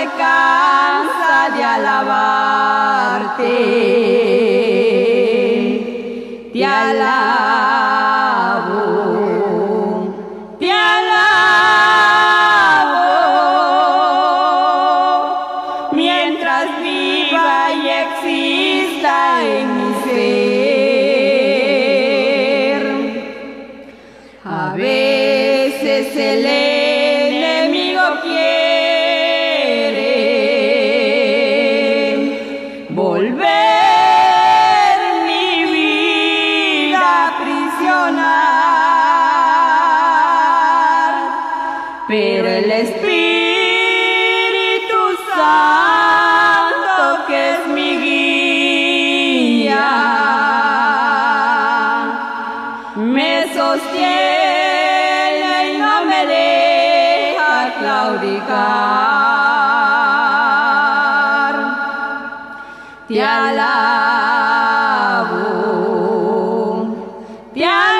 se cansa de alabarte. Te alabo, te alabo, mientras viva y exista en mi ser. A veces el enemigo quiere volver mi vida aprisionar, pero el Espíritu Santo, que es mi guía, me sostiene y no me deja claudicar. Te alabo, te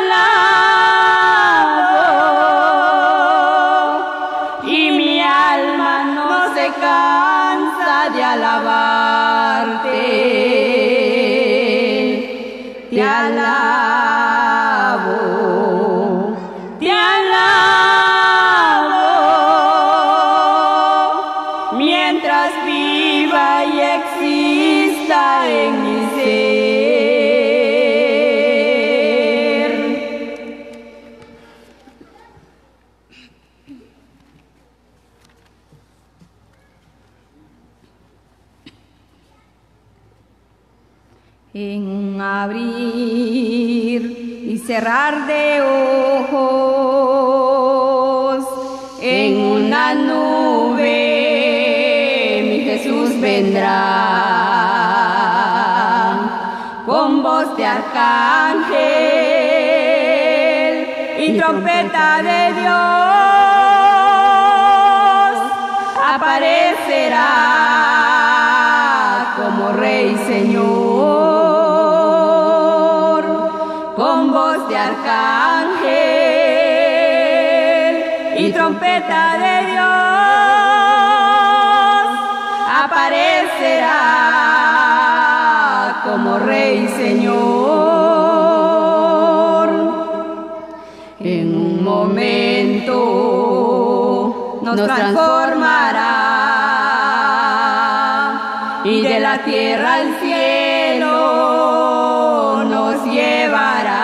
alabo, y mi alma no se cansa de alabarte. Te alabo, te alabo, mientras viva y exista en mi ser. En un abrir y cerrar de ojos, en una nube mi Jesús vendrá, con voz de arcángel y trompeta de Dios, aparecerá como Rey Señor, con voz de arcángel y trompeta de Dios, aparecerá como Rey Señor. En un momento nos transformará y de la tierra al cielo nos llevará.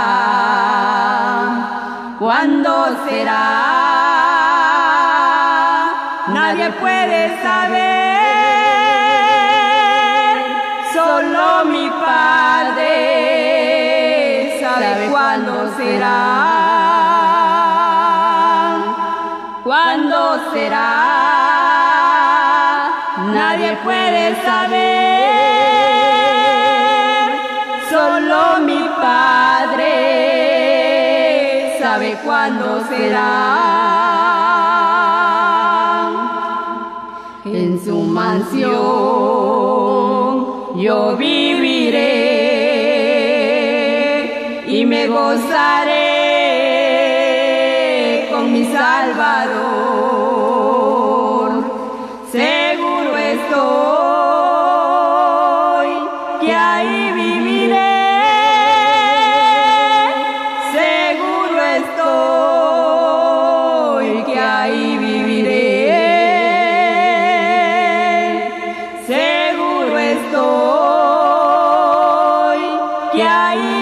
¿Cuándo será? Nadie puede saber, solo mi Padre sabe cuándo será. ¿Cuándo será? Nadie puede saber, solo mi Padre sabe cuándo será. En su mansión yo viviré y me gozaré con mi Salvador. Seguro estoy que ahí viviré, seguro estoy que ahí viviré, seguro estoy que ahí